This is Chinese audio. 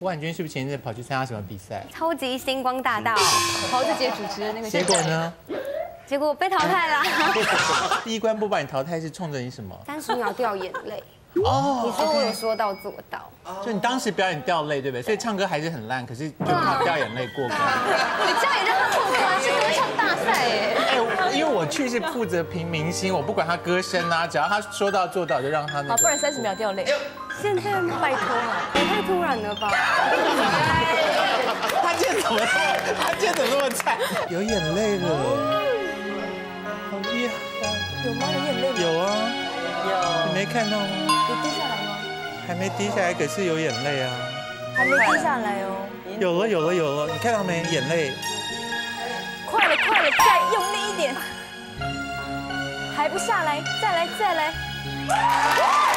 吴婉君是不是前一阵跑去参加什么比赛？ 超级星光大道， 桃子姐主持的那个。 结果呢？ 结果被淘汰啦。 第一关不把你淘汰是冲着你什么 ？30秒掉眼泪。 哦， 你说我有说到做到。 就你当时表演掉泪，对不对？所以唱歌还是很烂，可是就靠掉眼泪过关。 你这样也让他过关，是歌唱大赛耶！ 哎，因为我去是负责评明星，我不管他歌声啊，只要他说到做到，就让他那好， 个。 不然30秒掉泪。 现在吗？拜托了，也太突然了吧！ 他今天怎么那么菜？有眼泪了，好厉害！ 有吗？有眼泪吗？ 有啊， 有。 你没看到吗？ 有滴下来吗？ 还没滴下来，可是有眼泪啊。 还没滴下来哦。 有了，你看到没？眼泪。 快了，再用力一点。还不下来，再来。